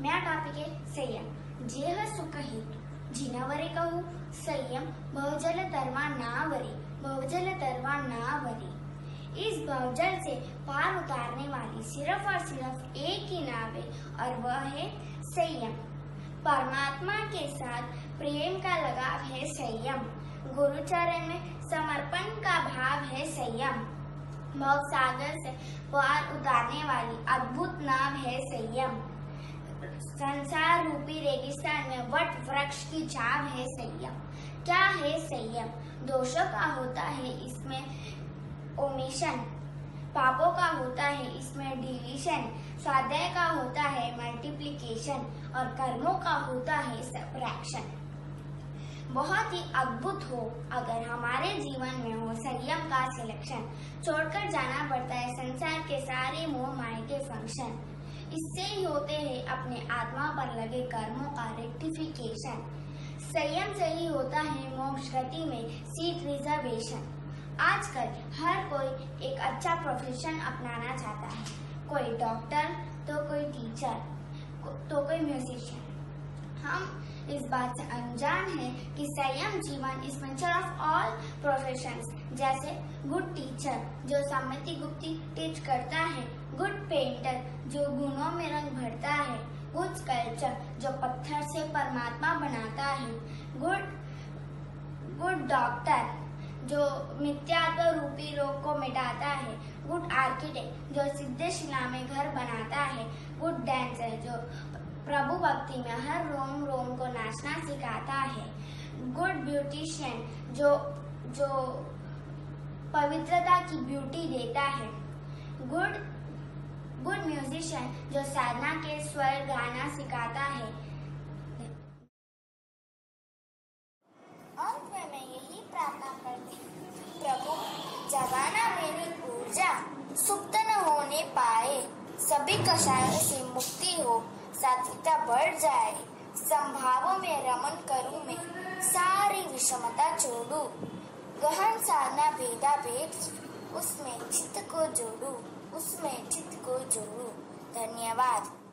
मैं टॉपिक है संयम। जेह सुख हेतु जिनवरे कहू संयम भवजल तरवा नावरी, भवजल तरवा नावरी। इस भवजल से पार उतारने वाली सिर्फ और सिर्फ एक ही नाव है और वह है संयम। परमात्मा के साथ प्रेम का लगाव है संयम। गुरुचरण में समर्पण का भाव है संयम। भव सागर से पार उतारने वाली अद्भुत नाव है संयम। संसार रूपी रेगिस्तान में वट वृक्ष की छाव है संयम। क्या है संयम? दोषों का होता है इसमें ओमिशन, पापों का होता है इसमें डिलीशन, स्वाध्याय का होता है मल्टीप्लिकेशन और कर्मों का होता है सब्ट्रैक्शन। बहुत ही अद्भुत हो अगर हमारे जीवन में हो संयम का सिलेक्शन। छोड़कर जाना पड़ता है संसार के सारे मोह माया के फंक्शन। इससे ही होते हैं अपने आत्मा पर लगे कर्मों का रेक्टिफिकेशन। संयम से ही होता है मोक्ष गति में सीट रिजर्वेशन। आजकल हर कोई एक अच्छा प्रोफेशन अपनाना चाहता है। कोई डॉक्टर तो कोई टीचर तो कोई म्यूजिशियन। हम इस बात से अनजान हैं कि संयम जीवन is mention of all professions. जैसे गुड टीचर जो सम्मति गुप्ती टीच करता है, गुड पेंटर जो गुणों में रंग भरता है, गुड स्कल्पचर जो पत्थर से परमात्मा बनाता है, गुड डॉक्टर जो मिथ्यात्व रूपी रोग को मिटाता है, गुड आर्किटेक्ट जो सिद्ध शिला में घर बनाता है, गुड डांसर जो प्रभु भक्ति में हर रोम रोम को नाचना सिखाता है, गुड ब्यूटिशियन जो पवित्रता की ब्यूटी देता है, गुड म्यूजिशियन जो साधना के स्वर गाना सिखाता है। अंत में मैं यही प्रार्थना करती हूँ, प्रभु जगाना मेरी ऊर्जा, सुप्त न होने पाए, सभी कषायों से मुक्ति हो, सात्विकता बढ़ जाए, संभावों में रमन करूं मैं, सारी विषमता छोड़ू, गहन साधना भेदा भेद उसमें चित्त को जोड़ू, उसमें चित्त को जोड़ू। धन्यवाद।